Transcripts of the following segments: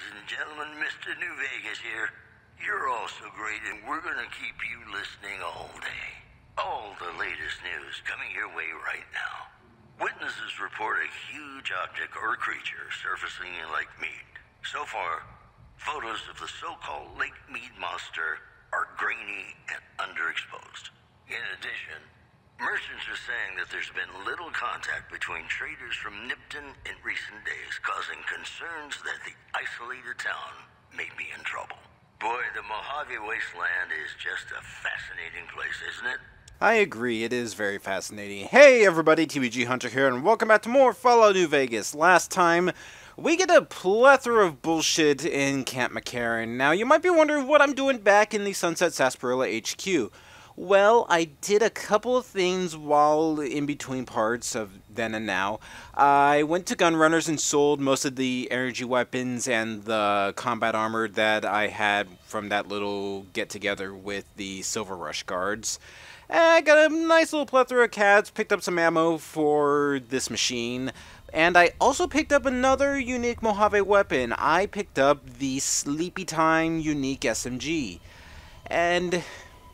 and gentlemen, Mr. New Vegas here. You're all so great, and we're gonna keep you listening all day. All the latest news coming your way right now. Witnesses report a huge object or creature surfacing in Lake Mead. So far, photos of the so-called Lake Mead monster are grainy and underexposed. In addition, merchants are saying that there's been little contact between traders from Nipton in recent days, causing concerns that the isolated town may be in trouble. Boy, the Mojave Wasteland is just a fascinating place, isn't it? I agree, it is very fascinating. Hey everybody, TBG Hunter here, and welcome back to more Fallout New Vegas. Last time, we get a plethora of bullshit in Camp McCarran. Now, you might be wondering what I'm doing back in the Sunset Sarsaparilla HQ. Well, I did a couple of things while in between parts of then and now. I went to Gunrunners and sold most of the energy weapons and the combat armor that I had from that little get-together with the Silver Rush guards. I got a nice little plethora of cats, picked up some ammo for this machine, and I also picked up another unique Mojave weapon. I picked up the Sleepy Time unique SMG. And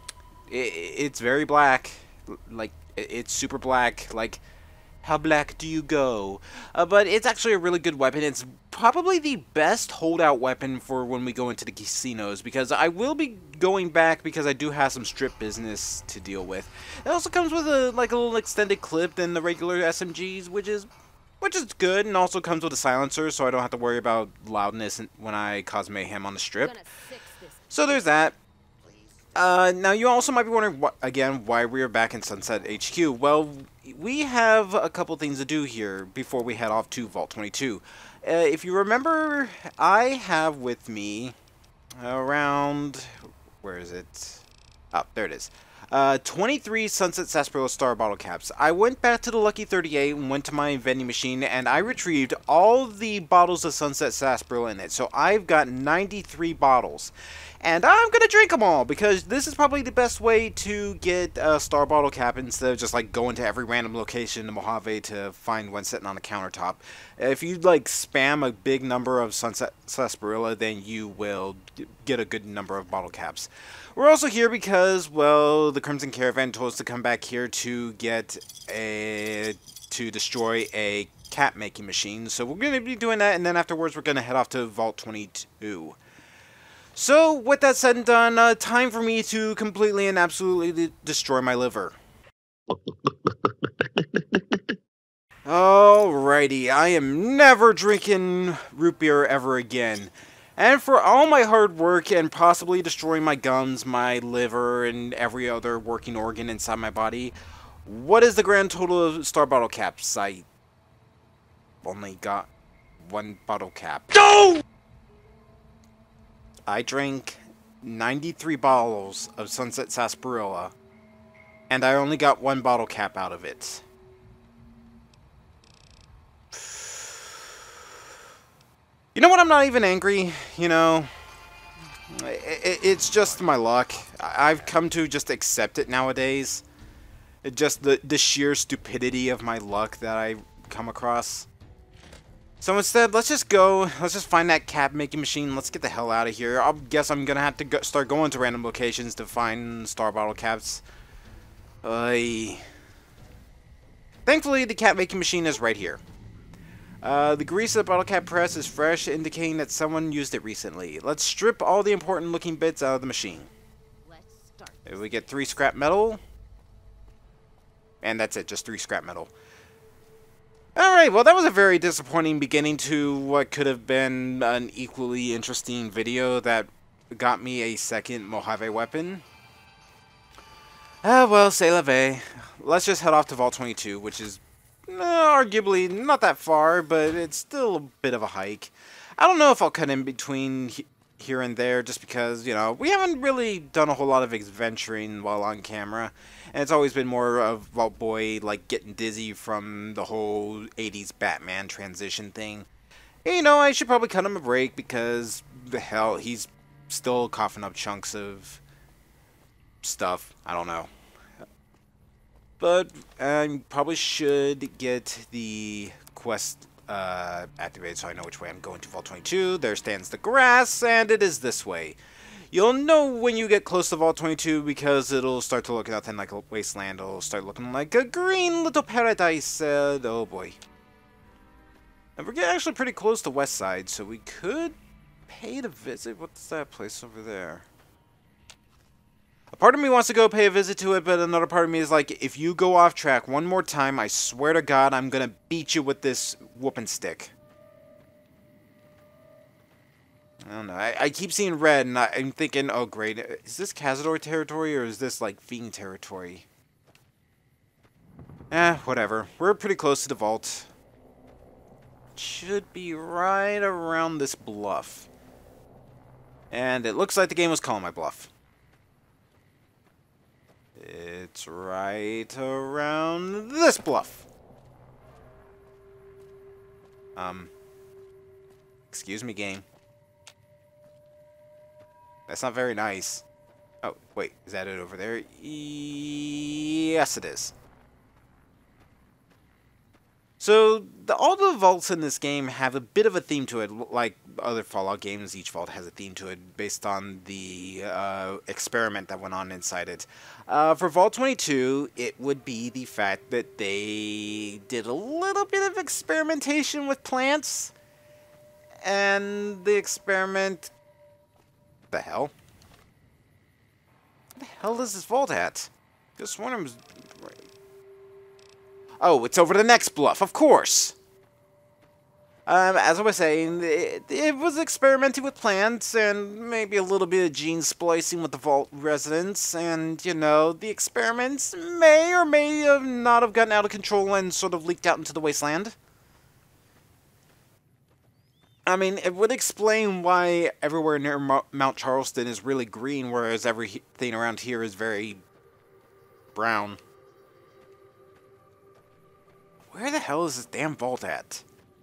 it's very black. Like, it's super black. Like, how black do you go? But it's actually a really good weapon. It's probably the best holdout weapon for when we go into the casinos, because I will be going back because I do have some strip business to deal with. It also comes with a little extended clip than the regular SMGs, which is good, and also comes with a silencer, so I don't have to worry about loudness when I cause mayhem on the strip. So there's that. Now, you also might be wondering, why we're back in Sunset HQ. Well, we have a couple things to do here before we head off to Vault 22. If you remember, I have with me around... Where is it? Oh, there it is. 23 Sunset Sarsaparilla Star bottle caps. I went back to the Lucky 38 and went to my vending machine, and I retrieved all the bottles of Sunset Sarsaparilla in it. So I've got 93 bottles. And I'm going to drink them all, because this is probably the best way to get a Star Bottle Cap instead of just, going to every random location in Mojave to find one sitting on a countertop. If you, spam a big number of Sunset Sarsaparilla, then you will get a good number of bottle caps. We're also here because, well, the Crimson Caravan told us to come back here to to destroy a cap-making machine. So we're going to be doing that, and then afterwards we're going to head off to Vault 22. So, with that said and done, time for me to completely and absolutely destroy my liver. Alrighty, I am never drinking root beer ever again. And for all my hard work and possibly destroying my gums, my liver, and every other working organ inside my body, what is the grand total of Star Bottle Caps? I only got one bottle cap. No! I drank 93 bottles of Sunset Sarsaparilla, and I only got one bottle cap out of it. You know what? I'm not even angry, you know. It's just my luck. I've come to just accept it nowadays. Just the sheer stupidity of my luck that I come across. So instead, let's just find that cap-making machine, let's get the hell out of here. I guess I'm gonna have to start going to random locations to find Star Bottle Caps. Thankfully, the cap-making machine is right here. The grease of the bottle cap press is fresh, indicating that someone used it recently. Let's strip all the important looking bits out of the machine. We get 3 scrap metal. And that's it, just 3 scrap metal. Alright, well that was a very disappointing beginning to what could have been an equally interesting video that got me a second Mojave weapon. Well, c'est la vie. Let's just head off to Vault 22, which is arguably not that far, but it's still a bit of a hike. I don't know if I'll cut in between here and there, just because, you know, we haven't really done a whole lot of adventuring while on camera. And it's always been more of Vault Boy, getting dizzy from the whole 80s Batman transition thing. And, you know, I should probably cut him a break because, the hell, he's still coughing up chunks of stuff. I don't know. But I probably should get the quest activated so I know which way I'm going to Vault 22. There stands the grass, and it is this way. You'll know when you get close to Vault 22 because it'll start to look nothing like a wasteland. It'll start looking like a green little paradise. Oh boy. And we're getting actually pretty close to West Side, so we could pay to visit. What's that place over there? A part of me wants to go pay a visit to it, but another part of me is like, if you go off track one more time, I swear to God, I'm gonna beat you with this whooping stick. I don't know. I keep seeing red, and I'm thinking, oh great, is this Cazador territory, or is this, like, Fiend territory? Whatever. We're pretty close to the vault. Should be right around this bluff. And it looks like the game was calling my bluff. It's right around this bluff. Excuse me, game. That's not very nice. Oh, wait, is that it over there? Yes, it is. So, all the vaults in this game have a bit of a theme to it, like other Fallout games. Each vault has a theme to it based on the experiment that went on inside it. For Vault 22, it would be the fact that they did a little bit of experimentation with plants, and the experiment... The hell? What the hell is this vault at? Just one of them's... Oh, it's over the next bluff, of course! As I was saying, it was experimenting with plants, and maybe a little bit of gene splicing with the vault residents, and, you know, the experiments may or may have not have gotten out of control and sort of leaked out into the wasteland. I mean, it would explain why everywhere near Mount Charleston is really green, whereas everything around here is very brown. Where the hell is this damn vault at?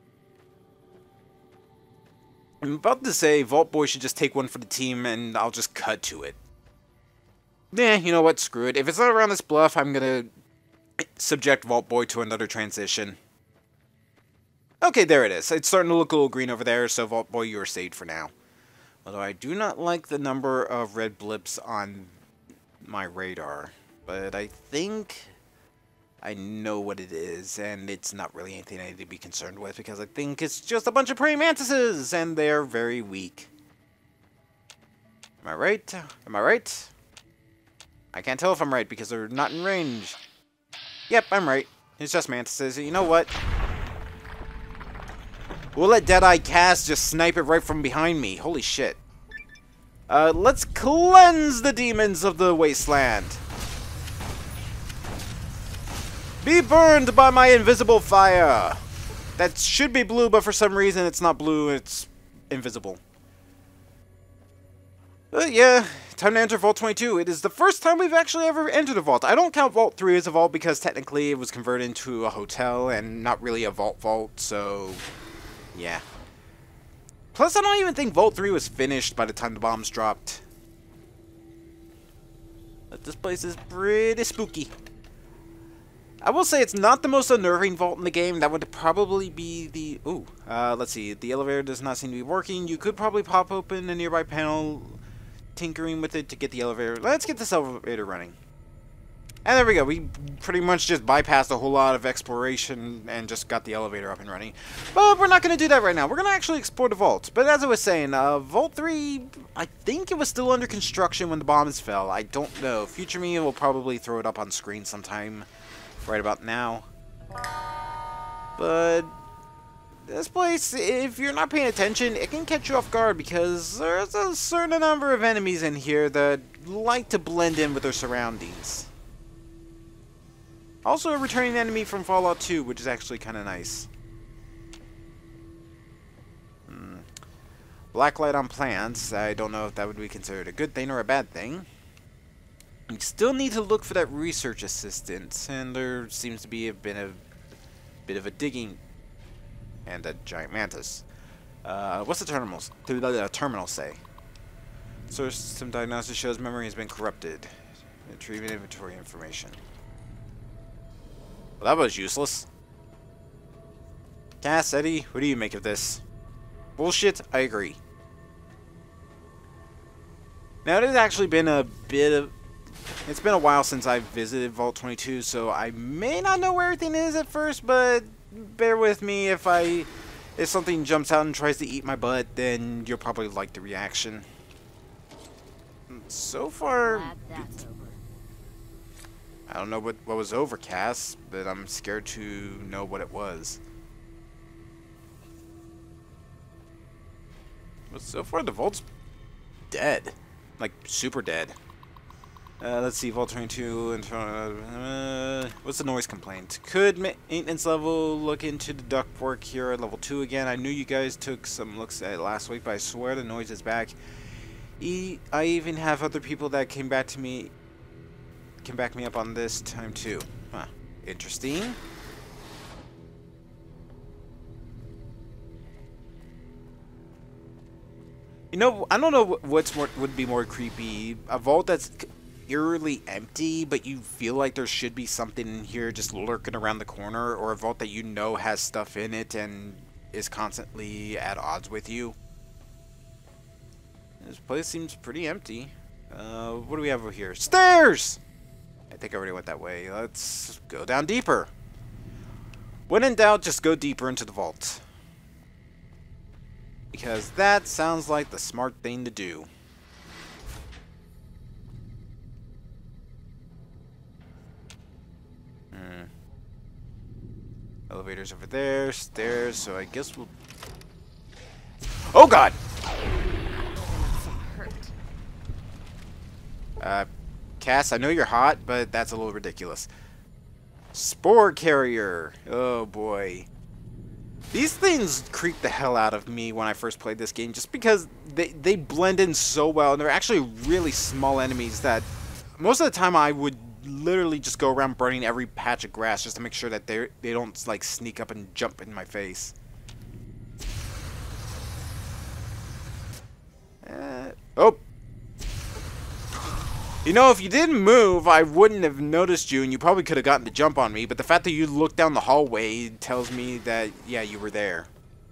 I'm about to say Vault Boy should just take one for the team, and I'll just cut to it. You know what? Screw it. If it's not around this bluff, I'm gonna subject Vault Boy to another transition. Okay, there it is. It's starting to look a little green over there, so Vault Boy, you're saved for now. Although I do not like the number of red blips on my radar. But I think I know what it is, and it's not really anything I need to be concerned with, because I think it's just a bunch of praying mantises, and they're very weak. Am I right? Am I right? I can't tell if I'm right, because they're not in range. Yep, I'm right. It's just mantises. You know what? We'll let Deadeye Cass just snipe it right from behind me. Holy shit. Let's cleanse the demons of the wasteland. Be burned by my invisible fire. That should be blue, but for some reason it's not blue, it's invisible. Yeah, time to enter Vault 22. It is the first time we've actually ever entered a vault. I don't count Vault 3 as a vault because technically it was converted into a hotel and not really a vault, so... yeah. Plus, I don't even think Vault 3 was finished by the time the bombs dropped. But this place is pretty spooky. I will say it's not the most unnerving vault in the game. That would probably be the... ooh, let's see. The elevator does not seem to be working. You could probably pop open a nearby panel, tinkering with it to get the elevator. Let's get this elevator running. And there we go. We pretty much just bypassed a whole lot of exploration and just got the elevator up and running. But we're not going to do that right now. We're going to actually explore the vault. But as I was saying, Vault 3, I think it was still under construction when the bombs fell. I don't know. Future me will probably throw it up on screen sometime right about now. But this place, if you're not paying attention, it can catch you off guard because there's a certain number of enemies in here that like to blend in with their surroundings. Also a returning enemy from Fallout 2, which is actually kind of nice. Black light on plants. I don't know if that would be considered a good thing or a bad thing. We still need to look for that research assistant, and there seems to be a bit of a digging and a giant mantis. What's the terminal say? Source system diagnosis shows memory has been corrupted. Retrieving inventory information. Well, that was useless. Cass, Eddie, what do you make of this? Bullshit, I agree. Now, it has actually been a bit of... It's been a while since I've visited Vault 22, so I may not know where everything is at first, but bear with me. If something jumps out and tries to eat my butt, then you'll probably like the reaction. So far... Glad that's over. I don't know what was over, Cass, but I'm scared to know what it was. But so far, the Vault's dead. Like, super dead. Let's see, Vault 22, what's the noise complaint? Could maintenance level look into the ductwork here at level 2 again? I knew you guys took some looks at it last week, but I swear the noise is back. I even have other people that can back me up on this time too. Huh. Interesting. You know, I don't know would be more creepy. A vault that's eerily empty, but you feel like there should be something in here just lurking around the corner, or a vault that you know has stuff in it and is constantly at odds with you. This place seems pretty empty. What do we have over here? Stairs! I think I already went that way. Let's go down deeper. When in doubt, just go deeper into the vault. Because that sounds like the smart thing to do. Elevators over there, stairs, so I guess we'll... Oh god! Cass, I know you're hot, but that's a little ridiculous. Spore carrier! Oh boy. These things creep the hell out of me when I first played this game, just because they blend in so well, and they're actually really small enemies that most of the time I would literally just go around burning every patch of grass just to make sure that they don't like sneak up and jump in my face. Oh! You know, if you didn't move, I wouldn't have noticed you, and you probably could have gotten the jump on me, but the fact that you looked down the hallway tells me that, yeah, you were there.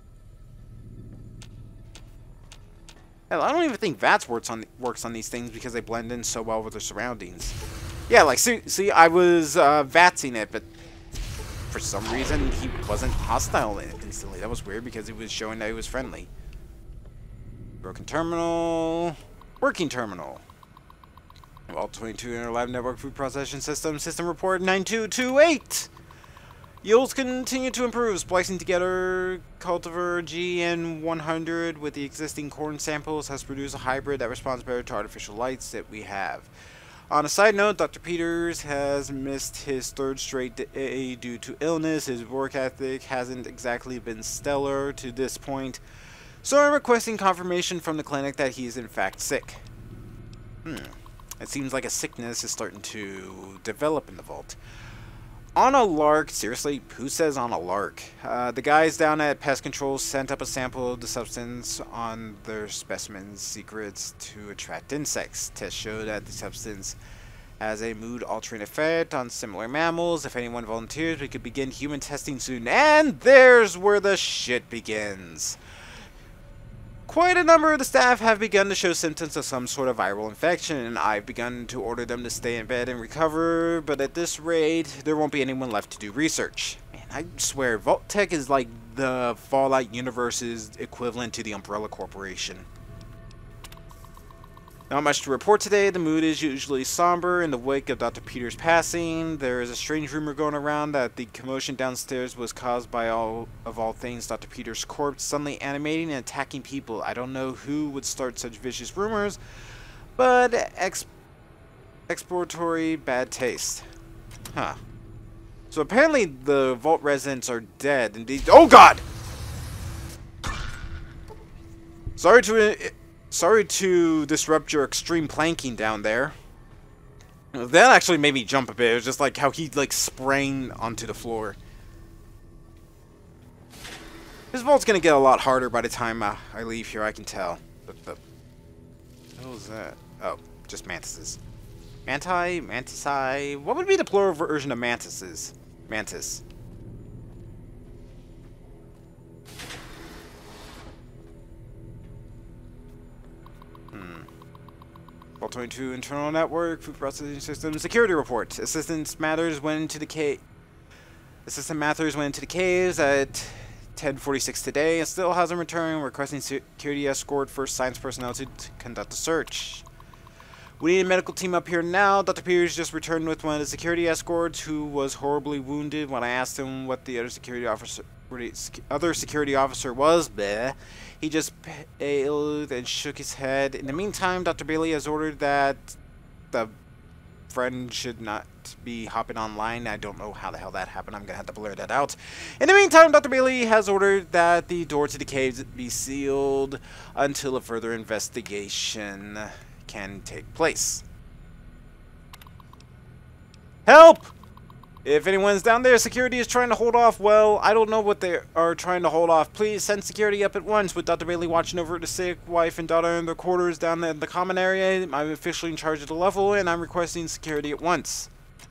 Hell, I don't even think VATS works on these things because they blend in so well with their surroundings. Yeah, like, see, I was VATSing it, but for some reason, he wasn't hostile instantly. That was weird because he was showing that he was friendly. Broken terminal. Working terminal. Vault 22 Inter-Lab Network Food Processing System. System report 9228. Yields continue to improve. Splicing together cultivar GN100 with the existing corn samples has produced a hybrid that responds better to artificial lights that we have. On a side note, Dr. Peters has missed his third straight day due to illness. His work ethic hasn't exactly been stellar to this point, so I'm requesting confirmation from the clinic that he is in fact sick. It seems like a sickness is starting to develop in the vault. On a lark, seriously, who says on a lark? The guys down at Pest Control sent up a sample of the substance on their specimen's secrets to attract insects. Tests showed that the substance has a mood-altering effect on similar mammals. If anyone volunteers, we could begin human testing soon. And there's where the shit begins. Quite a number of the staff have begun to show symptoms of some sort of viral infection, and I've begun to order them to stay in bed and recover, but at this rate, there won't be anyone left to do research. Man, I swear, Vault-Tec is like the Fallout universe's equivalent to the Umbrella Corporation. Not much to report today. The mood is usually somber in the wake of Dr. Peters' passing. There is a strange rumor going around that the commotion downstairs was caused by all things Dr. Peters' corpse suddenly animating and attacking people. I don't know who would start such vicious rumors, but exploratory bad taste. Huh. So apparently the vault residents are dead. Indeed. Oh God! Sorry to disrupt your extreme planking down there. That actually made me jump a bit. It was just like how he like sprang onto the floor. This vault's gonna get a lot harder by the time I leave here, I can tell. What was that? Oh, just mantises. Manti? Mantici? What would be the plural version of mantises? Mantis. L22 internal network, food processing system, security report. Assistant Mathers went into the caves at 10:46 today and still hasn't returned, requesting security escort for science personnel to conduct the search. We need a medical team up here now. Dr. Peters just returned with one of the security escorts who was horribly wounded. When I asked him what the other security officer was, bleh, he just paled and shook his head. In the meantime, Dr. Bailey has ordered that the friend should not be hopping online. I don't know how the hell that happened. I'm going to have to blur that out. In the meantime, Dr. Bailey has ordered that the door to the caves be sealed until a further investigation can take place. Help! If anyone's down there, security is trying to hold off. Well, I don't know what they are trying to hold off. Please send security up at once. With Dr. Bailey watching over the sick wife and daughter in their quarters down in the common area, I'm officially in charge of the level, and I'm requesting security at once.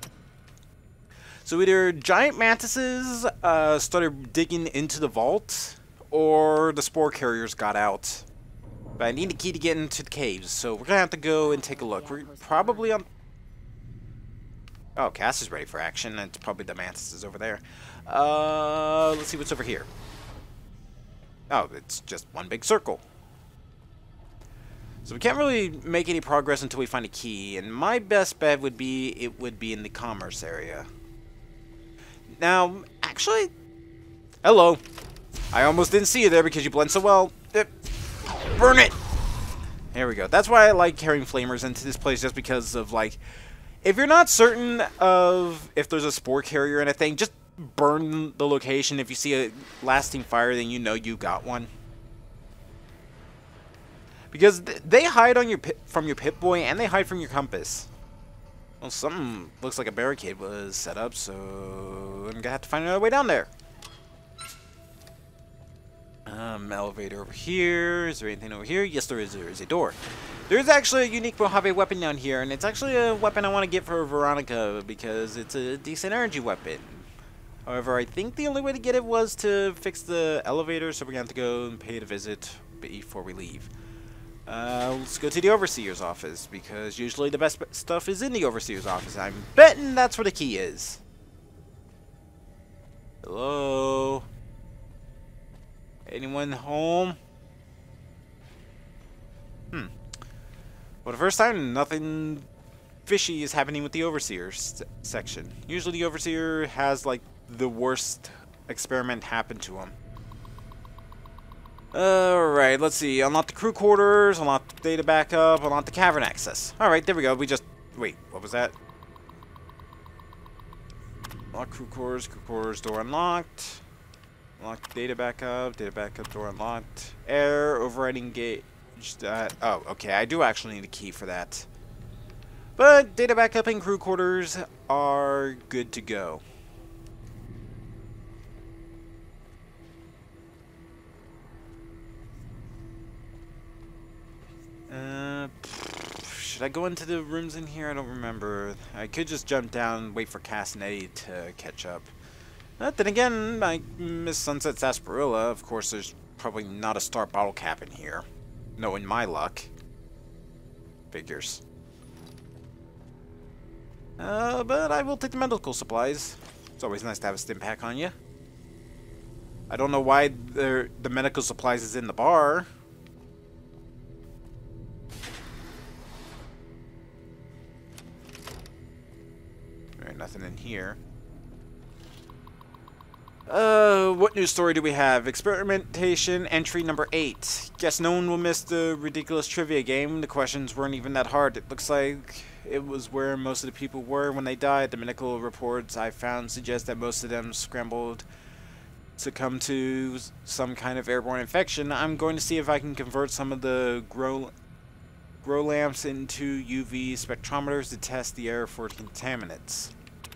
So either giant mantises started digging into the vault, or the spore carriers got out. But I need a key to get into the caves, so we're going to have to go and take a look. We're probably on... Oh, Cass is ready for action. It's probably the mantises over there. Let's see what's over here. Oh, it's just one big circle. So we can't really make any progress until we find a key, and my best bet would be it would be in the commerce area. Now, actually... Hello. I almost didn't see you there because you blend so well. Burn it! There we go. That's why I like carrying flamers into this place, just because of, like... If you're not certain of if there's a spore carrier or anything, just burn the location. If you see a lasting fire, then you know you got one. Because they hide on from your Pip-Boy, and they hide from your compass. Well, something looks like a barricade was set up, so I'm gonna have to find another way down there. Elevator over here. Is there anything over here? Yes, there is. There is a door. There's actually a unique Mojave weapon down here, and it's actually a weapon I want to get for Veronica because it's a decent energy weapon. However, I think the only way to get it was to fix the elevator, so we're going to have to go and pay it a visit before we leave. Let's go to the Overseer's office, because usually the best stuff is in the Overseer's office. I'm betting that's where the key is. Hello? Anyone home? Well, the first time, nothing fishy is happening with the Overseer section. Usually the Overseer has, like, the worst experiment happen to him. Alright, let's see. Unlock the crew quarters, unlock the data backup, unlock the cavern access. Alright, there we go. We just... Wait, what was that? Unlock crew quarters, door unlocked. Unlock data backup, door unlocked. Air, overriding gate. Oh, okay, I do actually need a key for that. But data backup and crew quarters are good to go. Should I go into the rooms in here? I don't remember. I could just jump down and wait for Cass and Eddie to catch up. But then again, I miss Sunset Sarsaparilla. Of course, there's probably not a star bottle cap in here. Knowing my luck. Figures. But I will take the medical supplies. It's always nice to have a stim pack on you. I don't know why the medical supplies is in the bar. Alright, nothing in here. What news story do we have? Experimentation entry number 8. Guess no one will miss the ridiculous trivia game. The questions weren't even that hard. It looks like it was where most of the people were when they died. The medical reports I found suggest that most of them scrambled succumbed to some kind of airborne infection. I'm going to see if I can convert some of the grow lamps into UV spectrometers to test the air for contaminants.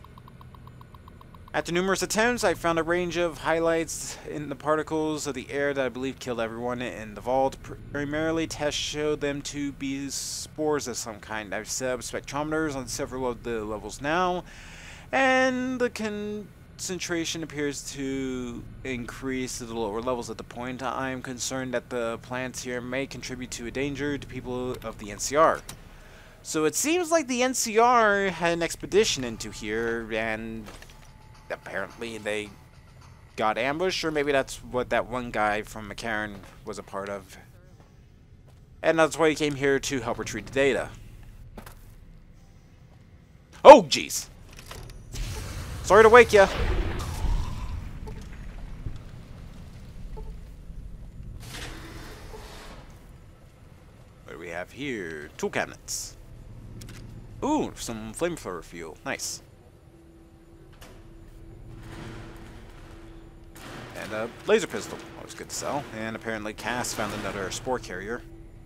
After numerous attempts, I found a range of highlights in the particles of the air that I believe killed everyone in the vault. Primarily, tests showed them to be spores of some kind. I've set up spectrometers on several of the levels now, and the concentration appears to increase to the lower levels at the point. I am concerned that the plants here may contribute to a danger to people of the NCR. So it seems like the NCR had an expedition into here, and apparently they got ambushed, or maybe that's what that one guy from McCarran was a part of. And that's why he came here to help retrieve the data. Oh, jeez. Sorry to wake ya. What do we have here? Tool cabinets. Ooh, some flamethrower fuel. Nice. And a laser pistol. Always good to sell. And apparently Cass found another spore carrier.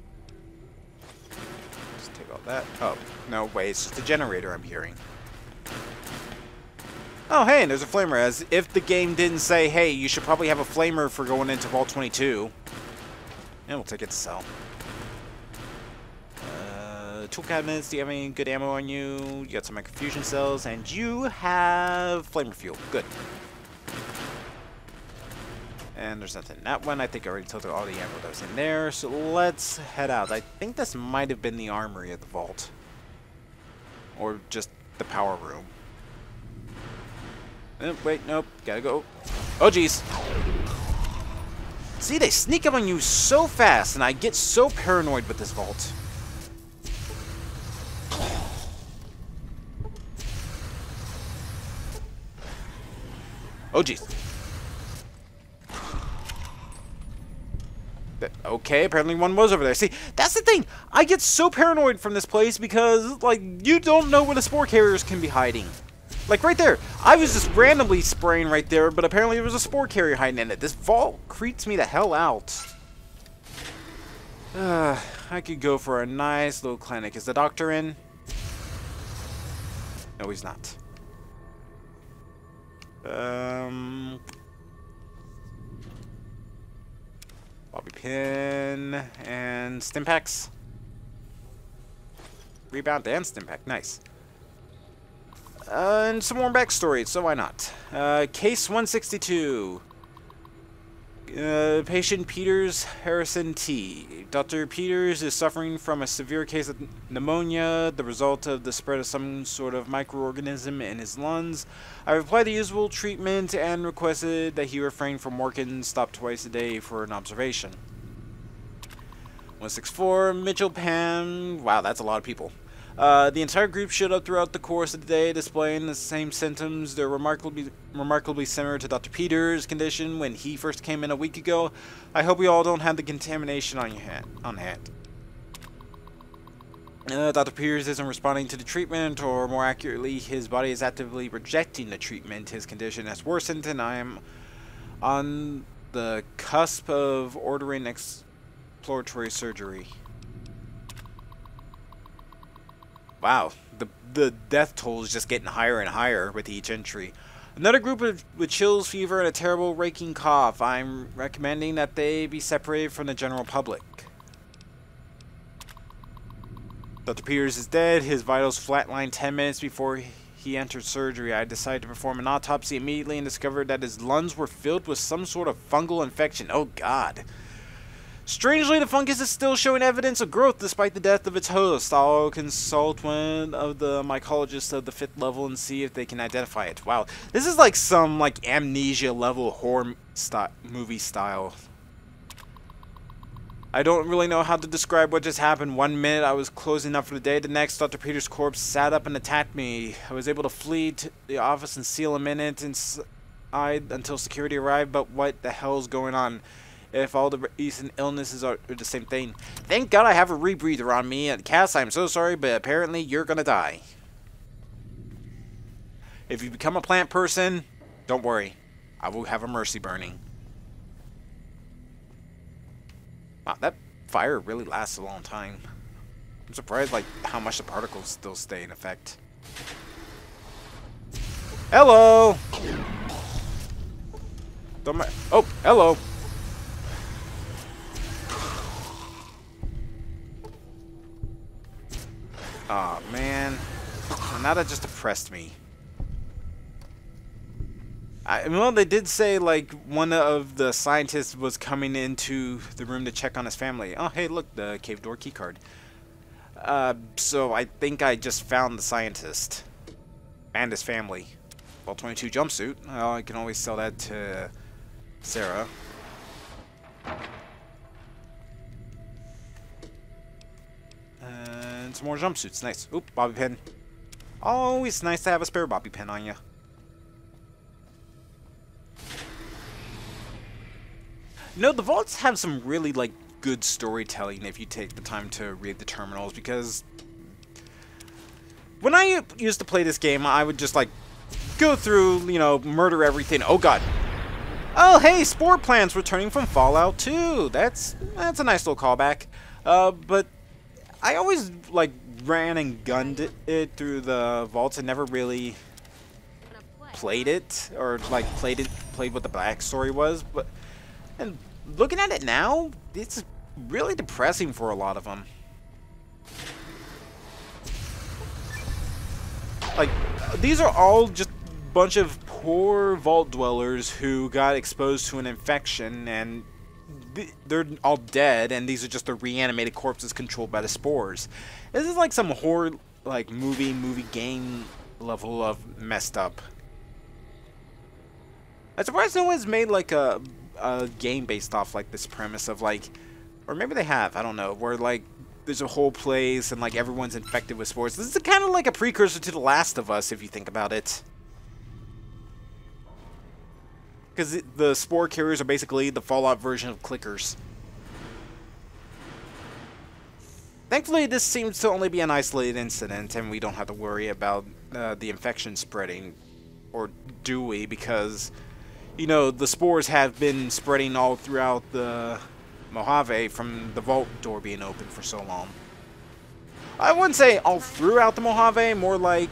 Let's take all that. Oh, no, wait, it's just a generator I'm hearing. Oh, hey, and there's a flamer. As if the game didn't say, hey, you should probably have a flamer for going into Vault 22. And we'll take it to sell. Tool cabinets, do you have any good ammo on you? You got some microfusion cells, and you have flamer fuel. Good. And there's nothing in that one. I think I already took all the ammo that was in there, so let's head out. I think this might have been the armory of the vault. Or just the power room. Wait, nope. Gotta go. Oh, jeez. See, they sneak up on you so fast, and I get so paranoid with this vault. Oh, jeez. Okay, apparently one was over there. See, that's the thing. I get so paranoid from this place because, like, you don't know where the spore carriers can be hiding. Like, right there. I was just randomly spraying right there, but apparently there was a spore carrier hiding in it. This vault creeps me the hell out. I could go for a nice little clinic. Is the doctor in? No, he's not. Bobby pin and Stimpaks. Rebound and Stimpak, nice. And some more backstory, so why not? Case 162. Patient Peters Harrison T. Dr. Peters is suffering from a severe case of pneumonia, the result of the spread of some sort of microorganism in his lungs. I've applied the usual treatment and requested that he refrain from work and stop twice a day for an observation. 164, Mitchell Pam. Wow, that's a lot of people. The entire group showed up throughout the course of the day, displaying the same symptoms. They're remarkably similar to Dr. Peters' condition when he first came in a week ago. I hope we all don't have the contamination on hand. Dr. Peters isn't responding to the treatment, or more accurately, his body is actively rejecting the treatment. His condition has worsened, and I am on the cusp of ordering exploratory surgery. Wow, the death toll is just getting higher and higher with each entry. Another group with chills, fever, and a terrible raking cough. I'm recommending that they be separated from the general public. Dr. Peters is dead. His vitals flatlined 10 minutes before he entered surgery. I decided to perform an autopsy immediately and discovered that his lungs were filled with some sort of fungal infection. Oh, God. Strangely, the fungus is still showing evidence of growth despite the death of its host. I'll consult one of the mycologists of the 5th level and see if they can identify it. Wow, this is like some Amnesia level horror movie style. I don't really know how to describe what just happened. One minute I was closing up for the day. The next, Dr. Peters' corpse sat up and attacked me. I was able to flee to the office and seal him in it inside until security arrived. But what the hell is going on? If all the recent illnesses are the same thing. Thank God I have a rebreather on me. And Cass, I'm so sorry, but apparently you're gonna die. If you become a plant person, don't worry. I will have a mercy burning. Wow, that fire really lasts a long time. I'm surprised how much the particles still stay in effect. Hello! Oh, hello! Aw, oh, man. Now that just depressed me. Well, they did say, one of the scientists was coming into the room to check on his family. Oh, hey, look, the cave door keycard. So I think I just found the scientist and his family. Vault 22 jumpsuit. I can always sell that to Sarah. And some more jumpsuits. Nice. Oop, bobby pin. Always nice to have a spare bobby pin on you. No, the vaults have some really, like, good storytelling if you take the time to read the terminals, because when I used to play this game, I would just, like, go through, you know, murder everything. Oh, God. Oh, hey, Spore Plants returning from Fallout 2. That's a nice little callback. But I always, like, ran and gunned it through the vaults and never really played it, or, like, played what the backstory was. But, and looking at it now, it's really depressing for a lot of them. Like, these are all just a bunch of poor vault dwellers who got exposed to an infection, and they're all dead, and these are just the reanimated corpses controlled by the spores. This is like some horror, like, movie game level of messed up. I'm surprised no one's made, like, a game based off, like, this premise of, like, or maybe they have, I don't know, where, like, there's a whole place and, like, everyone's infected with spores. This is kind of like a precursor to The Last of Us, if you think about it. Because the spore carriers are basically the Fallout version of clickers. Thankfully, this seems to only be an isolated incident, and we don't have to worry about the infection spreading. Or do we? Because, you know, the spores have been spreading all throughout the Mojave from the vault door being open for so long. I wouldn't say all throughout the Mojave, more like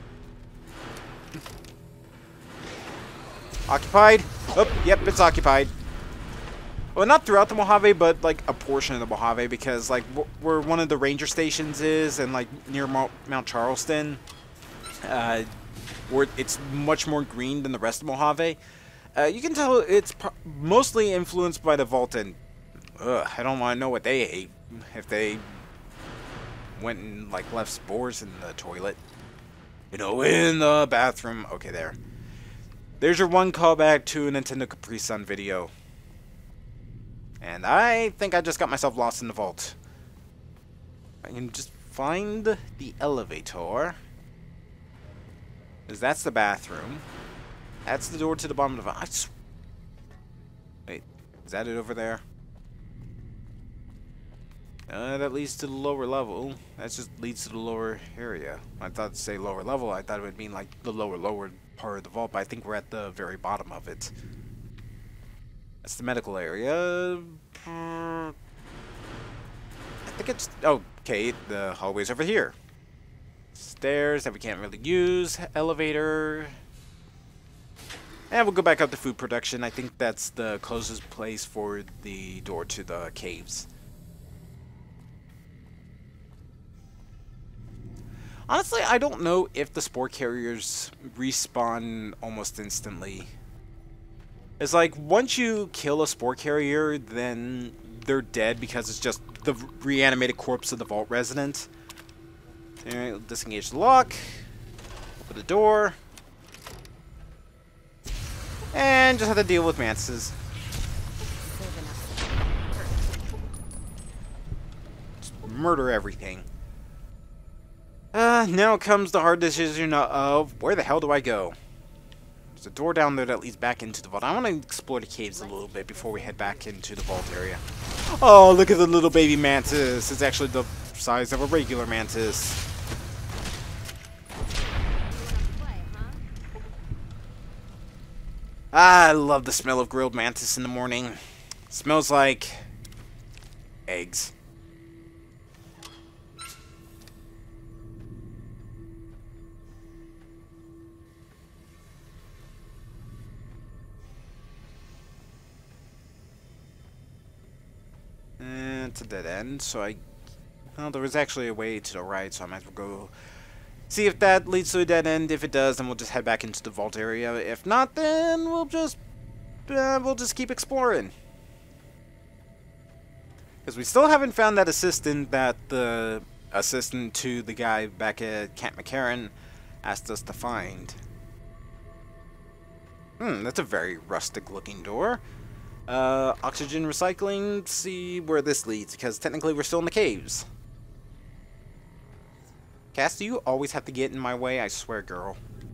occupied? Oh, yep, it's occupied. Well, not throughout the Mojave, but like a portion of the Mojave, because like where one of the ranger stations is, and like near Mount Charleston, where it's much more green than the rest of Mojave. You can tell it's mostly influenced by the vault, and I don't want to know what they ate if they went and like left spores in the toilet. You know, in the bathroom. Okay, there. There's your one callback to a Nintendo Capri Sun video. And I think I just got myself lost in the vault. I can just find the elevator. Because that's the bathroom. That's the door to the bottom of the vault. Wait, is that it over there? That leads to the lower level. That just leads to the lower area. I thought to say lower level, I thought it would mean like the lower part of the vault, but I think we're at the very bottom of it. That's the medical area. I think it's... okay, the hallway's over here. Stairs that we can't really use. Elevator. And we'll go back up to food production. I think that's the closest place for the door to the caves. Honestly, I don't know if the spore carriers respawn almost instantly. It's like, once you kill a spore carrier, then they're dead because it's just the reanimated corpse of the vault resident. Alright, disengage the lock. Open the door. And just have to deal with mantises. Just murder everything. Now comes the hard decision of where the hell do I go? There's a door down there that leads back into the vault. I want to explore the caves a little bit before we head back into the vault area. Oh, look at the little baby mantis. It's actually the size of a regular mantis. I love the smell of grilled mantis in the morning. It smells like eggs. And it's a dead end, so well, there was actually a way to the right, so I might as well go see if that leads to a dead end. If it does, then we'll just head back into the vault area. If not, then we'll just keep exploring. Because we still haven't found that assistant that the assistant to the guy back at Camp McCarran asked us to find. That's a very rustic looking door. Oxygen recycling, see where this leads, because technically we're still in the caves. Cass, do you always have to get in my way? I swear, girl.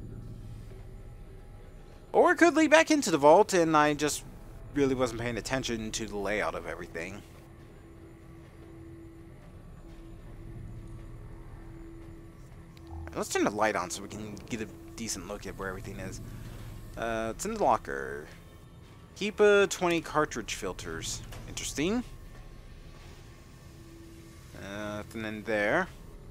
Or it could lead back into the vault, and I just really wasn't paying attention to the layout of everything. Let's turn the light on so we can get a decent look at where everything is. It's in the locker. Keep 20 cartridge filters. Interesting. Nothing in there.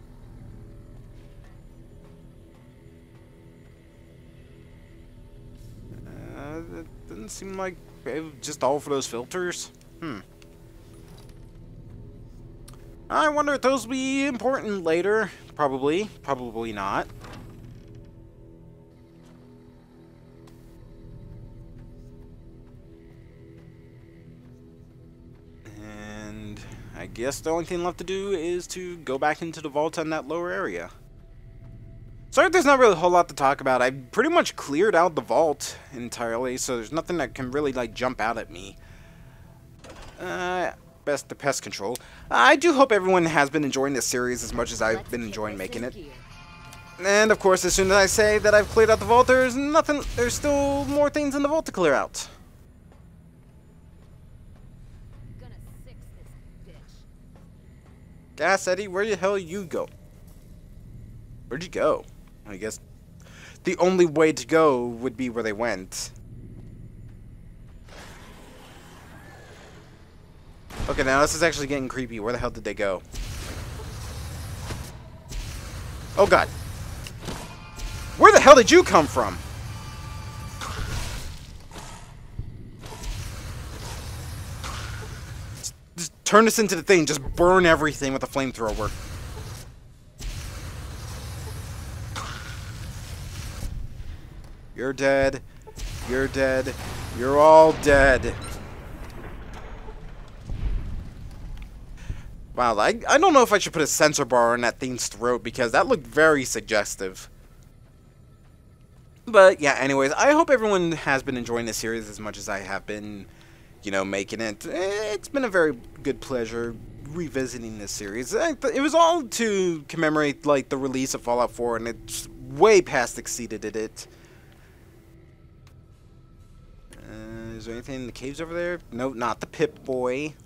That doesn't seem like just all for those filters. I wonder if those will be important later. Probably. Probably not. And I guess the only thing left to do is to go back into the vault on that lower area. Sorry, there's not really a whole lot to talk about. I pretty much cleared out the vault entirely, so there's nothing that can really, like, jump out at me. Best the pest control. I do hope everyone has been enjoying this series as much as I've been enjoying making it. And, of course, as soon as I say that I've cleared out the vault, there's still more things in the vault to clear out. Gas Eddie, where the hell you go? Where'd you go? I guess the only way to go would be where they went. Okay, now this is actually getting creepy. Where the hell did they go? Oh god. Where the hell did you come from? Just turn this into the thing. Just burn everything with a flamethrower. You're dead. You're dead. You're all dead. Wow, I don't know if I should put a sensor bar on that thing's throat because that looked very suggestive. But yeah, anyways, I hope everyone has been enjoying this series as much as I have been, you know, making it. It's been a very good pleasure revisiting this series. It was all to commemorate, like, the release of Fallout 4, and it's way past exceeded it. Is there anything in the caves over there? Nope, not the Pip-Boy.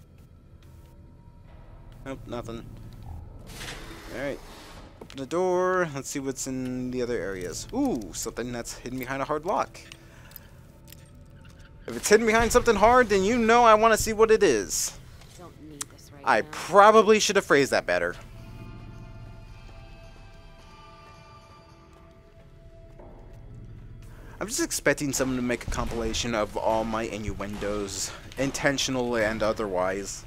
Nope, nothing. Alright. Open the door. Let's see what's in the other areas. Ooh, something that's hidden behind a hard lock. If it's hidden behind something hard, then you know I want to see what it is. Don't need this right I now. probably should have phrased that better. I'm just expecting someone to make a compilation of all my innuendos, intentional and otherwise.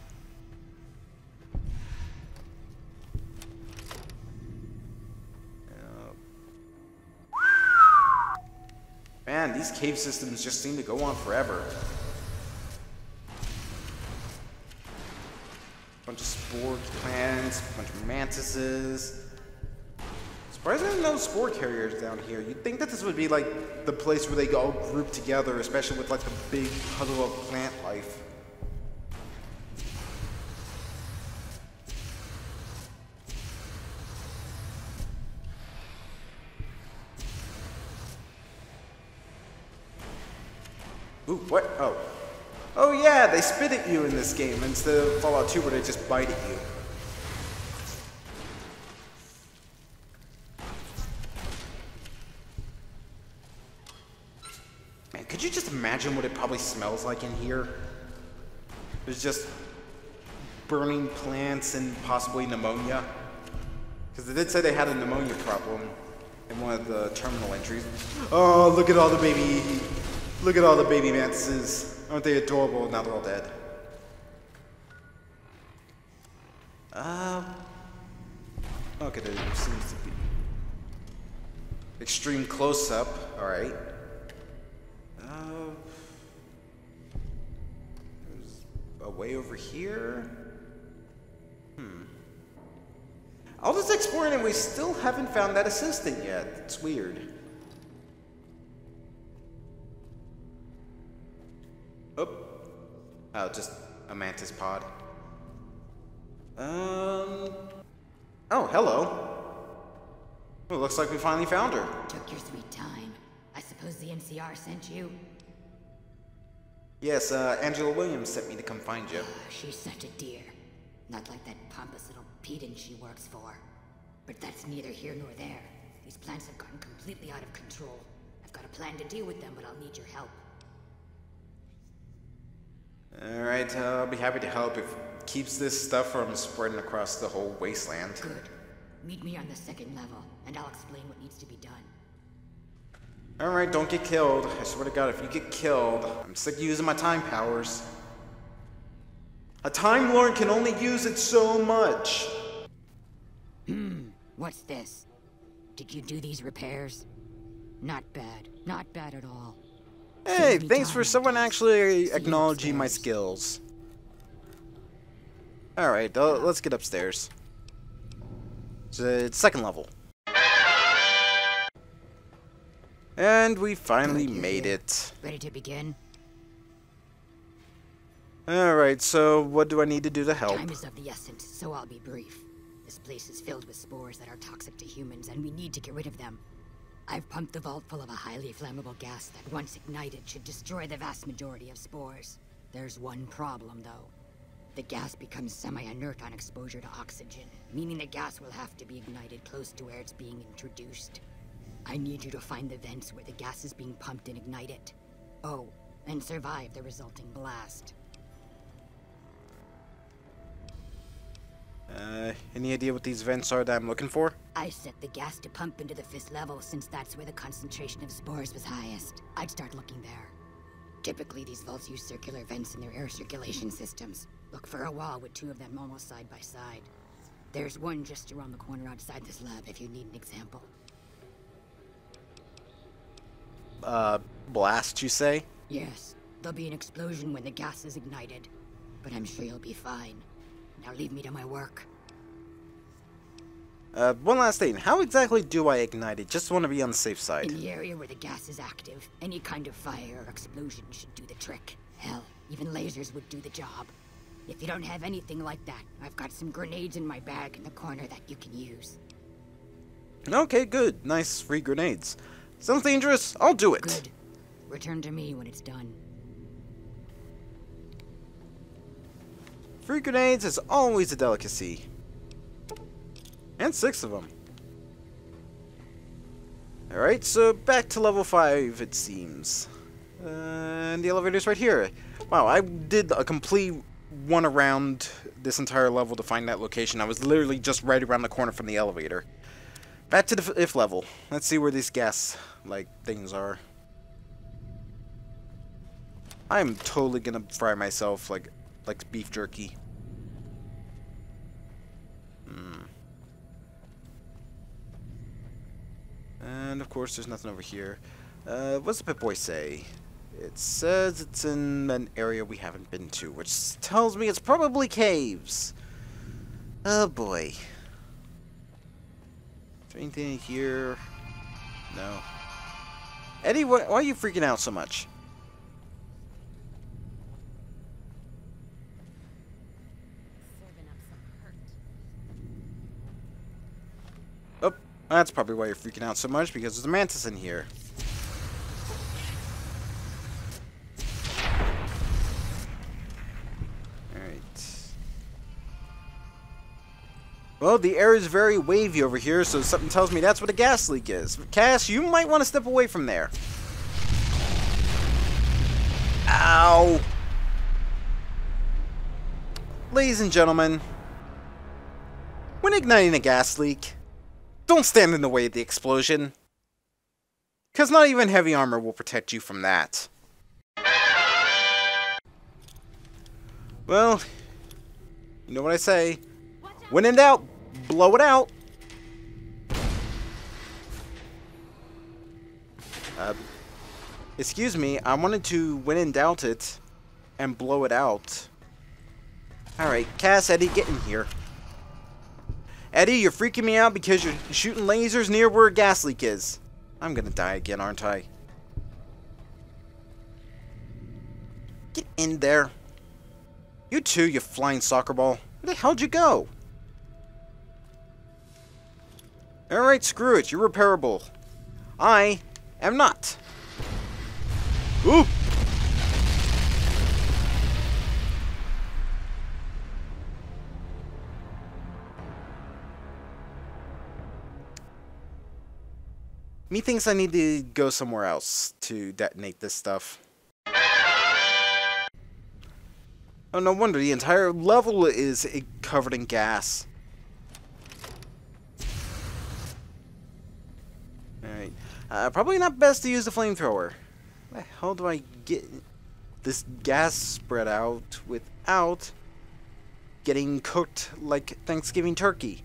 Man, these cave systems just seem to go on forever. Bunch of spore plants, bunch of mantises. Surprisingly, no spore carriers down here. You'd think that this would be like the place where they all group together, especially with like the big huddle of plant life. Ooh, what? Oh. Oh yeah, they spit at you in this game instead of Fallout 2 where they just bite at you. Man, could you just imagine what it probably smells like in here? There's just burning plants and possibly pneumonia. Because they did say they had a pneumonia problem in one of the terminal entries. Oh, look at all the baby mantises. Aren't they adorable? Now they're all dead. Okay, there seems to be extreme close-up. All right. There's a way over here. All this exploring and we still haven't found that assistant yet. It's weird. Oh, just a mantis pod. Oh, hello. Well, looks like we finally found her. Took your sweet time. I suppose the NCR sent you? Yes, Angela Williams sent me to come find you. She's such a dear. Not like that pompous little pedant she works for. But that's neither here nor there. These plants have gotten completely out of control. I've got a plan to deal with them, but I'll need your help. Alright, I'll be happy to help if it keeps this stuff from spreading across the whole wasteland. Good. Meet me on the second level, and I'll explain what needs to be done. Alright, don't get killed. I swear to God, if you get killed, I'm sick of using my time powers. A Time Lord can only use it so much. What's this? Did you do these repairs? Not bad. Not bad at all. Hey, thanks for someone actually acknowledging my skills. Alright, let's get upstairs. It's second level. And we finally made it. Ready to begin? Alright, so what do I need to do to help? Time is of the essence, so I'll be brief. This place is filled with spores that are toxic to humans, and we need to get rid of them. I've pumped the vault full of a highly flammable gas that, once ignited, should destroy the vast majority of spores. There's one problem, though. The gas becomes semi-inert on exposure to oxygen, meaning the gas will have to be ignited close to where it's being introduced. I need you to find the vents where the gas is being pumped and ignite it. Oh, and survive the resulting blast. Any idea what these vents are that I'm looking for? I set the gas to pump into the 5th level since that's where the concentration of spores was highest. I'd start looking there. Typically, these vaults use circular vents in their air circulation systems. Look for a wall with 2 of them almost side by side. There's one just around the corner outside this lab if you need an example. Blast, you say? Yes. There'll be an explosion when the gas is ignited. But I'm sure you'll be fine. Now leave me to my work. One last thing. How exactly do I ignite it? Just want to be on the safe side. In the area where the gas is active, any kind of fire or explosion should do the trick. Hell, even lasers would do the job. If you don't have anything like that, I've got some grenades in my bag in the corner that you can use. Okay, good. Nice free grenades. Sounds dangerous. I'll do it. Good. Return to me when it's done. Free grenades is always a delicacy. And 6 of them. Alright, so back to level 5, it seems. And the elevator's right here. Wow, I did a complete one around this entire level to find that location. I was literally just right around the corner from the elevator. Back to the 5th level. Let's see where these gas, things are. I'm totally gonna fry myself like beef jerky. And of course there's nothing over here. What's the Pip-Boy say? It says it's in an area we haven't been to, which tells me it's probably caves. Oh boy. Is there anything in here? No. Eddie, why are you freaking out so much? Oh, that's probably why you're freaking out so much, because there's a mantis in here. Well, the air is very wavy over here, so something tells me that's what a gas leak is. Cass, you might want to step away from there. Ow! Ladies and gentlemen, when igniting a gas leak, don't stand in the way of the explosion, because not even heavy armor will protect you from that. Well, you know what I say. When in doubt, blow it out. Excuse me, I wanted to when in doubt it and blow it out. Alright, Cass, Eddie, get in here. Eddie, you're freaking me out because you're shooting lasers near where a gas leak is. I'm gonna die again, aren't I? Get in there. You too, you flying soccer ball. Where the hell'd you go? Alright, screw it. You're repairable. I am not. Ooh! Methinks I need to go somewhere else to detonate this stuff. Oh, no wonder the entire level is covered in gas. Alright. Probably not best to use the flamethrower. Where the hell do I get this gas spread out without getting cooked like Thanksgiving turkey?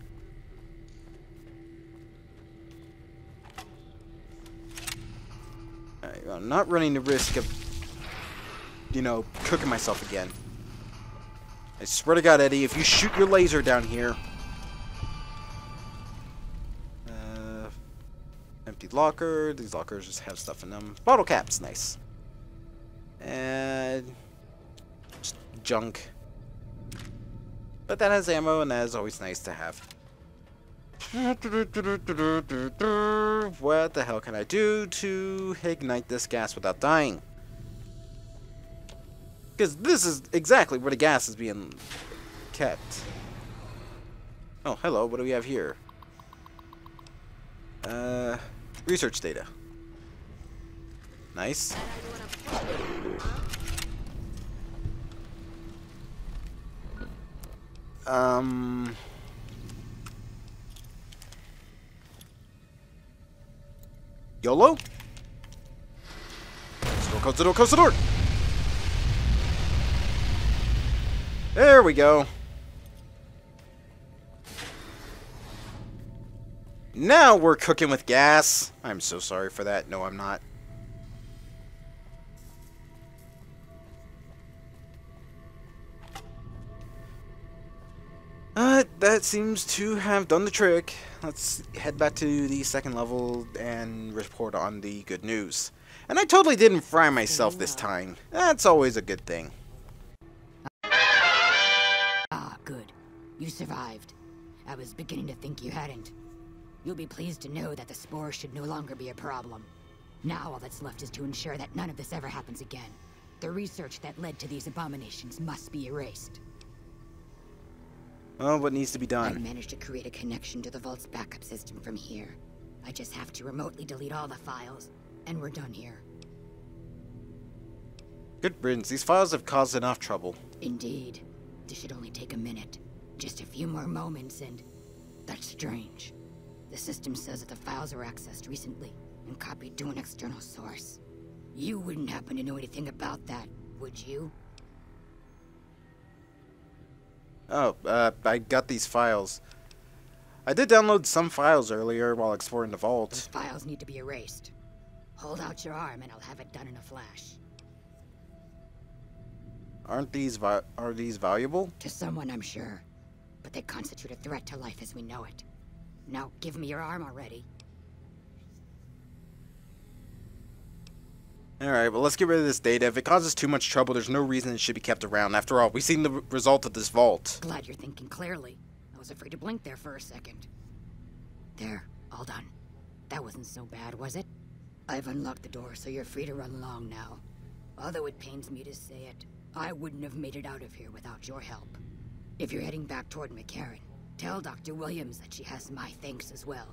I'm not running the risk of, you know, cooking myself again. I swear to God, Eddie, if you shoot your laser down here... empty locker. These lockers just have stuff in them. Bottle caps, nice. And... just junk. But that has ammo, and that is always nice to have. What the hell can I do to ignite this gas without dying? Because this is exactly where the gas is being kept. Oh, hello, what do we have here? Research data. Nice. YOLO? Close the door, close the door! There we go. Now we're cooking with gas. I'm so sorry for that. No, I'm not. That seems to have done the trick. Let's head back to the second level and report on the good news. And I totally didn't fry myself this time. That's always a good thing. Ah, good. You survived. I was beginning to think you hadn't. You'll be pleased to know that the spore should no longer be a problem. Now all that's left is to ensure that none of this ever happens again. The research that led to these abominations must be erased. Well, what needs to be done? I managed to create a connection to the Vault's backup system from here. I just have to remotely delete all the files, and we're done here. Good riddance. These files have caused enough trouble. Indeed. This should only take a minute. Just a few more moments and... That's strange. The system says that the files were accessed recently and copied to an external source. You wouldn't happen to know anything about that, would you? Oh, I got these files. I did download some files earlier while exploring the vault. Those files need to be erased. Hold out your arm and I'll have it done in a flash. Are these valuable? To someone, I'm sure. But they constitute a threat to life as we know it. Now, give me your arm already. Alright, well, let's get rid of this data. If it causes too much trouble, there's no reason it should be kept around. After all, we've seen the result of this vault. Glad you're thinking clearly. I was afraid to blink there for a second. There, all done. That wasn't so bad, was it? I've unlocked the door, so you're free to run along now. Although it pains me to say it, I wouldn't have made it out of here without your help. If you're heading back toward McCarran, tell Dr. Williams that she has my thanks as well.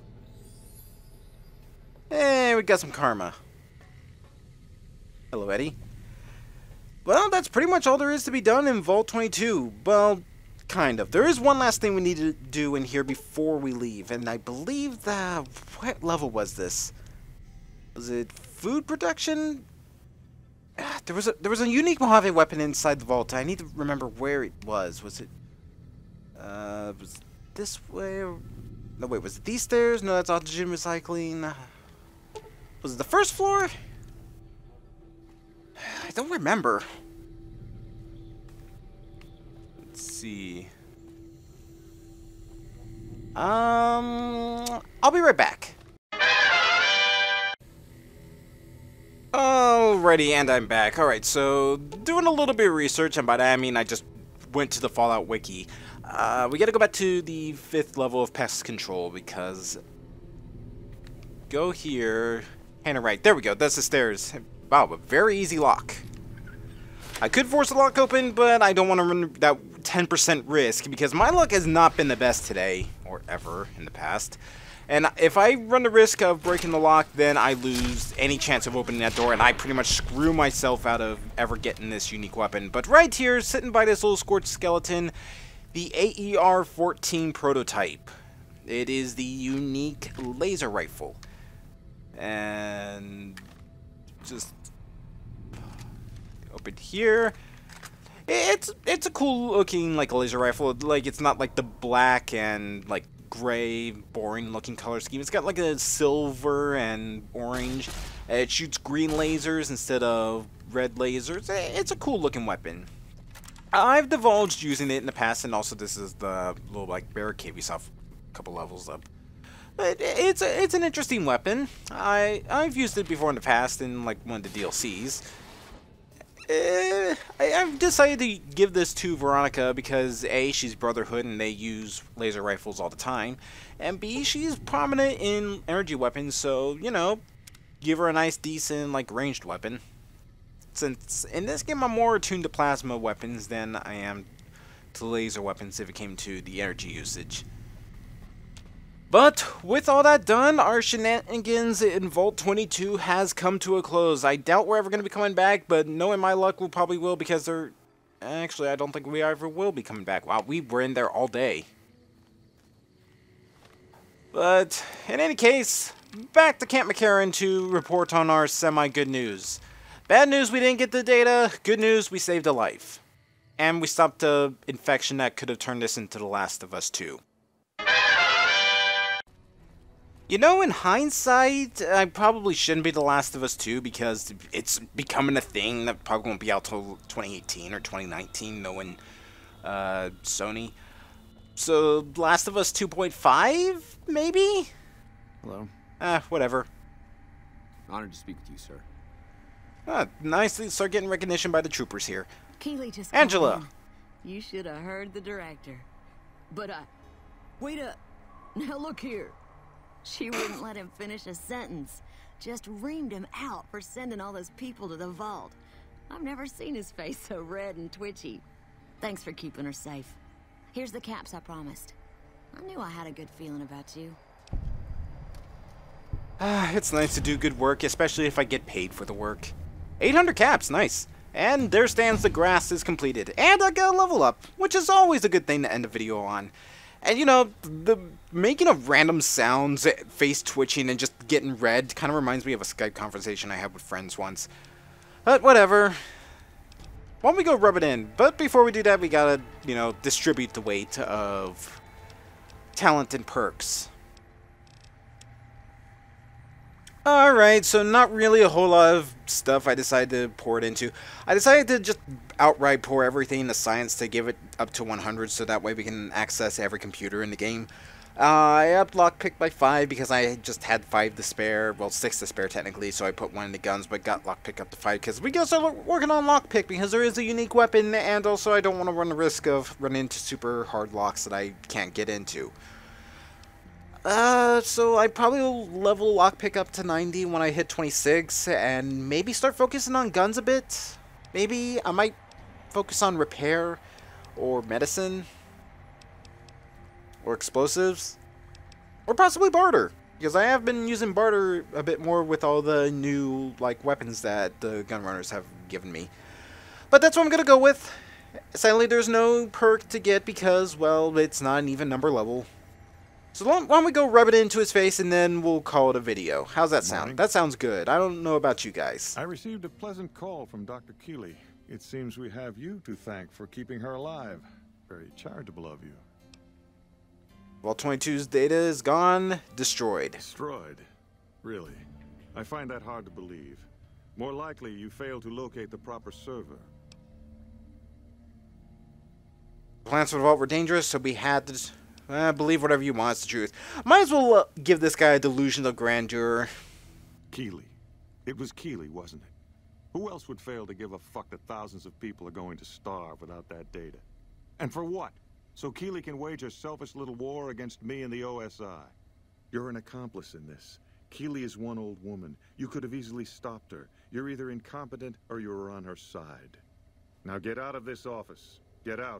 Hey, we got some karma. Hello, Eddie. Well, that's pretty much all there is to be done in Vault 22. Well, kind of. There is one last thing we need to do in here before we leave, and I believe that... What level was this? Was it food production? There was a unique Mojave weapon inside the vault. I need to remember where it was. Was it... was this way? No, wait, was it these stairs? No, that's oxygen recycling. Was it the first floor? I don't remember. Let's see. I'll be right back. Alrighty, and I'm back. Alright, so doing a little bit of research, and by that I mean I just went to the Fallout wiki. We gotta go back to the 5th level of pest control because... Go here, and right, there we go, that's the stairs. Wow, a very easy lock. I could force the lock open, but I don't want to run that 10% risk because my luck has not been the best today, or ever in the past. And if I run the risk of breaking the lock, then I lose any chance of opening that door, and I pretty much screw myself out of ever getting this unique weapon. But right here, sitting by this little scorched skeleton, the AER-14 prototype. It is the unique laser rifle. And just open here. It's a cool looking like a laser rifle. Like it's not like the black and like gray boring looking color scheme. It's got like a silver and orange. It shoots green lasers instead of red lasers. It's a cool looking weapon. I've divulged using it in the past, and also this is the little like barricade we saw a couple levels up. But it's an interesting weapon. I've used it before in the past in like one of the DLCs. I've decided to give this to Veronica because A, she's Brotherhood and they use laser rifles all the time, and B, she's prominent in energy weapons, so you know, give her a nice decent like ranged weapon. Since in this game I'm more attuned to plasma weapons than I am to laser weapons if it came to the energy usage. But with all that done, our shenanigans in Vault 22 has come to a close. I doubt we're ever going to be coming back, but knowing my luck, we probably will because they're... Actually, I don't think we ever will be coming back. Wow, we were in there all day. But in any case, back to Camp McCarran to report on our semi-good news. Bad news, we didn't get the data. Good news, we saved a life. And we stopped an infection that could have turned us into The Last of Us 2. You know, in hindsight, I probably shouldn't be The Last of Us 2 because it's becoming a thing that probably won't be out till 2018 or 2019, knowing Sony. So, Last of Us 2.5, maybe? Hello. Whatever. Honored to speak with you, sir. Nice to start getting recognition by the troopers here. Keeley just Angela! called in. You should have heard the director. But wait up. Now look here. She wouldn't let him finish a sentence. Just reamed him out for sending all those people to the vault. I've never seen his face so red and twitchy. Thanks for keeping her safe. Here's the caps I promised. I knew I had a good feeling about you. It's nice to do good work, especially if I get paid for the work. 800 caps, nice. And there stands the grass is completed. And I got a level up, which is always a good thing to end a video on. And you know, the making of random sounds, face twitching, and just getting red kind of reminds me of a Skype conversation I had with friends once. But whatever. Why don't we go rub it in? But before we do that, we gotta, you know, distribute the weight of talent and perks. Alright, so not really a whole lot of stuff I decided to pour it into. I decided to just outright pour everything into science to give it up to 100 so that way we can access every computer in the game. I upped lockpick by 5 because I just had 5 to spare, well 6 to spare technically, so I put 1 in the guns but got lockpick up to 5 because we gotta start working on lockpick because there is a unique weapon and also I don't want to run the risk of running into super hard locks that I can't get into. So I probably will level lockpick up to 90 when I hit 26, and maybe start focusing on guns a bit. Maybe I might focus on repair, or medicine, or explosives, or possibly barter, because I have been using barter a bit more with all the new, like, weapons that the gunrunners have given me. But that's what I'm gonna go with. Sadly, there's no perk to get because, well, it's not an even number level. So why don't we go rub it into his face and then we'll call it a video. How's that sound? Morning. That sounds good. I don't know about you guys. I received a pleasant call from Dr. Keeley. It seems we have you to thank for keeping her alive. Very charitable of you. Vault 22's data is gone, destroyed. Destroyed? Really? I find that hard to believe. More likely you failed to locate the proper server. Plans for the vault were dangerous, so we had to Believe whatever you want, it's the truth. Might as well give this guy a delusion of grandeur. Keeley. It was Keeley, wasn't it? Who else would fail to give a fuck that thousands of people are going to starve without that data? And for what? So Keeley can wage a selfish little war against me and the OSI. You're an accomplice in this. Keeley is one old woman. You could have easily stopped her. You're either incompetent or you're on her side. Now get out of this office. Get out.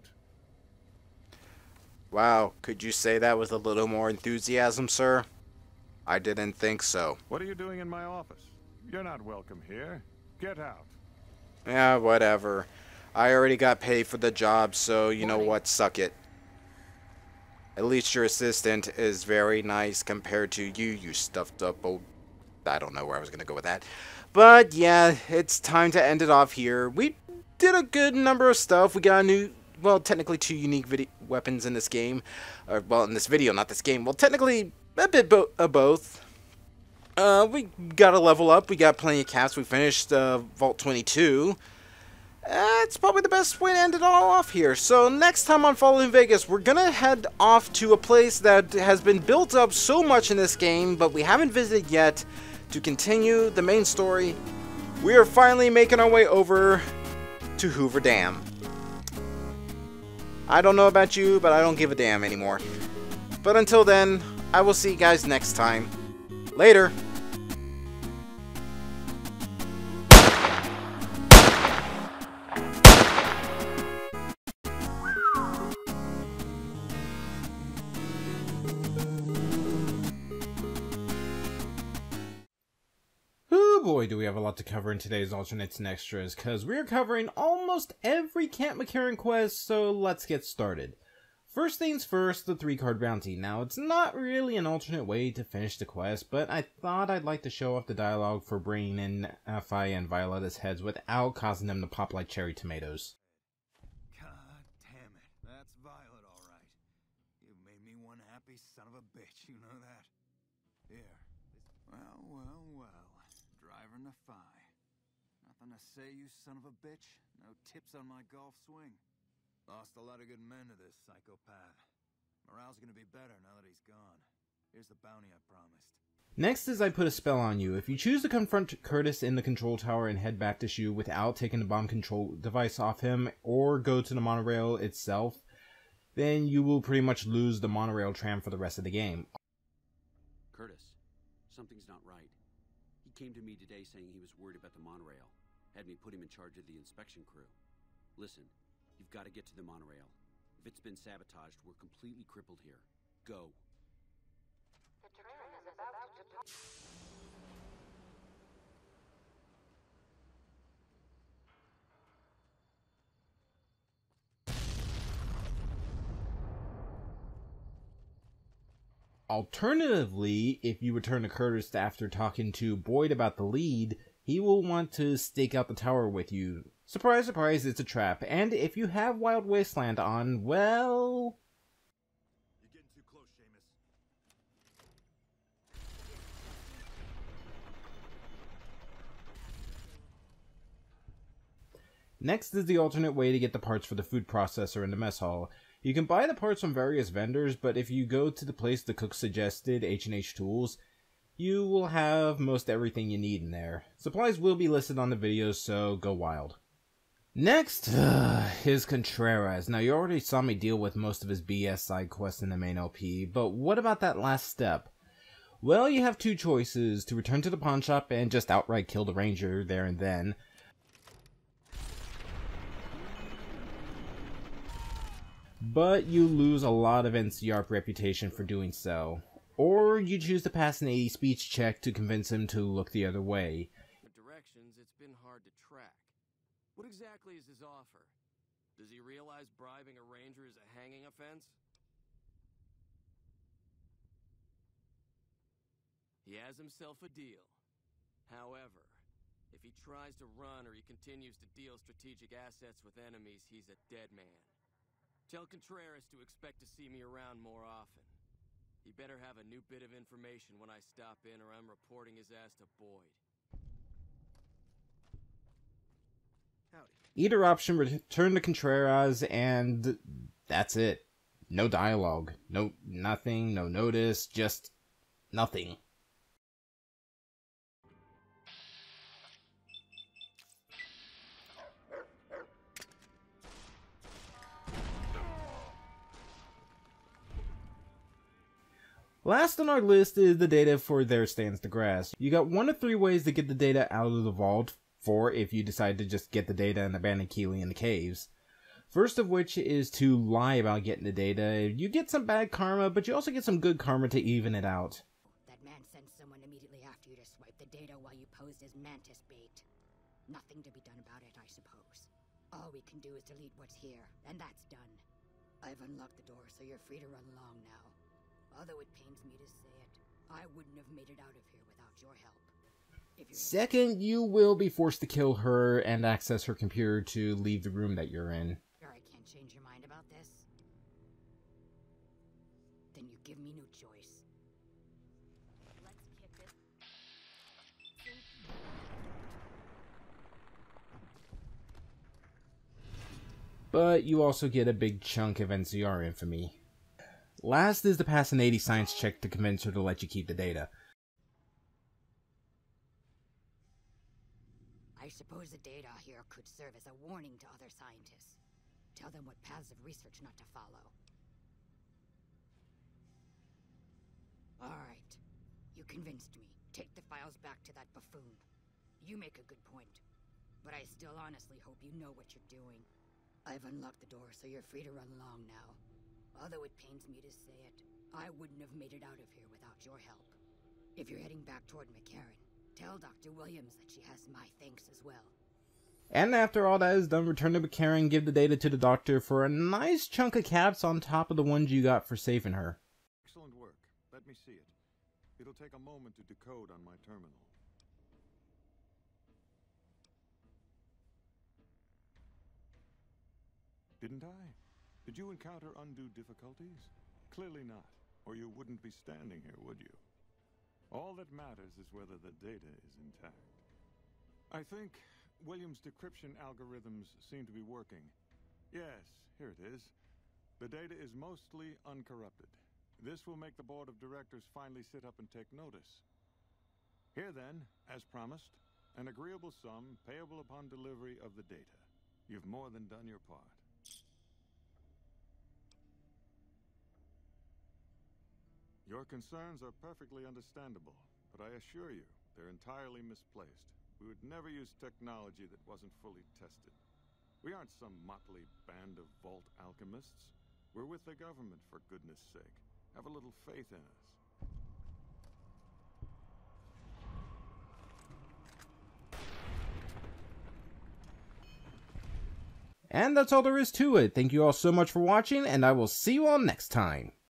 Wow, could you say that with a little more enthusiasm, sir? I didn't think so. What are you doing in my office? You're not welcome here. Get out. Yeah, whatever. I already got paid for the job, so you know what, suck it. At least your assistant is very nice compared to you, you stuffed up old... I don't know where I was going to go with that. But yeah, it's time to end it off here. We did a good number of stuff. We got a new... Well, technically 2 unique weapons in this game. Well, in this video, not this game. Well, technically a bit of both. We got a level up. We got plenty of caps. We finished Vault 22. It's probably the best way to end it all off here. So next time on Fallout New Vegas, we're going to head off to a place that has been built up so much in this game, but we haven't visited yet, to continue the main story. We are finally making our way over to Hoover Dam. I don't know about you, but I don't give a damn anymore. But until then, I will see you guys next time. Later! Boy, do we have a lot to cover in today's Alternates and Extras, because we're covering almost every Camp McCarran quest, so let's get started. First things first, the 3-card bounty. Now, it's not really an alternate way to finish the quest, but I thought I'd like to show off the dialogue for bringing in Fi and Violetta's heads without causing them to pop like cherry tomatoes. God damn it, that's Violet alright. You made me one happy son of a bitch, you know that? Here. Well. Driving the Fi. Nothing to say, you son of a bitch? No tips on my golf swing? Lost a lot of good men to this psychopath. Morale's gonna be better now that he's gone. Here's the bounty I promised. Next is I put a spell on you. If you choose to confront Curtis in the control tower and head back to Shu without taking the bomb control device off him, or go to the monorail itself, then you will pretty much lose the monorail tram for the rest of the game. Curtis, something's not right. He came to me today saying he was worried about the monorail. Had me put him in charge of the inspection crew. Listen, you've got to get to the monorail. If it's been sabotaged, we're completely crippled here. Go. The train is about to touch. Alternatively, if you return to Curtis after talking to Boyd about the lead, he will want to stake out the tower with you. Surprise, surprise, it's a trap. And if you have Wild Wasteland on, well... You're getting too close, Seamus. Next is the alternate way to get the parts for the food processor in the mess hall. You can buy the parts from various vendors, but if you go to the place the cook suggested, H&H Tools, you will have most everything you need in there. Supplies will be listed on the video, so go wild. Next is Contreras. Now, you already saw me deal with most of his BS side quests in the main LP, but what about that last step? Well, you have 2 choices: to return to the pawn shop and just outright kill the ranger there and then, but you lose a lot of NCRP reputation for doing so. Or you choose to pass an 80 speech check to convince him to look the other way. The directions, it's been hard to track. What exactly is his offer? Does he realize bribing a ranger is a hanging offense? He has himself a deal. However, if he tries to run or he continues to deal strategic assets with enemies, he's a dead man. Tell Contreras to expect to see me around more often. He better have a new bit of information when I stop in, or I'm reporting his ass to Boyd. Howdy. Either option, return to Contreras, and that's it. No dialogue. No nothing, no notice, just nothing. Last on our list is the data for There Stands the Grass. You got 1 of 3 ways to get the data out of the vault, 4 if you decide to just get the data and abandon Keeley in the caves. First of which is to lie about getting the data. You get some bad karma, but you also get some good karma to even it out. That man sent someone immediately after you to swipe the data while you posed as Mantis bait. Nothing to be done about it, I suppose. All we can do is delete what's here, and that's done. I've unlocked the door, so you're free to run along now. Although it pains me to say it, I wouldn't have made it out of here without your help. Second, you will be forced to kill her and access her computer to leave the room that you're in. I can't change your mind about this? Then you give me no choice. Let's kick this. But you also get a big chunk of NCR infamy. Last is the pass an 80 science check to convince her to let you keep the data. I suppose the data here could serve as a warning to other scientists. Tell them what paths of research not to follow. Alright. You convinced me. Take the files back to that buffoon. You make a good point. But I still honestly hope you know what you're doing. I've unlocked the door, so you're free to run along now. Although it pains me to say it, I wouldn't have made it out of here without your help. If you're heading back toward McCarran, tell Dr. Williams that she has my thanks as well. And after all that is done, return to McCarran, give the data to the doctor for a nice chunk of caps on top of the ones you got for saving her. Excellent work. Let me see it. It'll take a moment to decode on my terminal. Didn't I? Did you encounter undue difficulties? Clearly not, or you wouldn't be standing here, would you? All that matters is whether the data is intact. I think Williams' decryption algorithms seem to be working. Yes, here it is. The data is mostly uncorrupted. This will make the board of directors finally sit up and take notice. Here then, as promised, an agreeable sum payable upon delivery of the data. You've more than done your part. Your concerns are perfectly understandable, but I assure you, they're entirely misplaced. We would never use technology that wasn't fully tested. We aren't some motley band of vault alchemists. We're with the government, for goodness sake. Have a little faith in us. And that's all there is to it. Thank you all so much for watching, and I will see you all next time.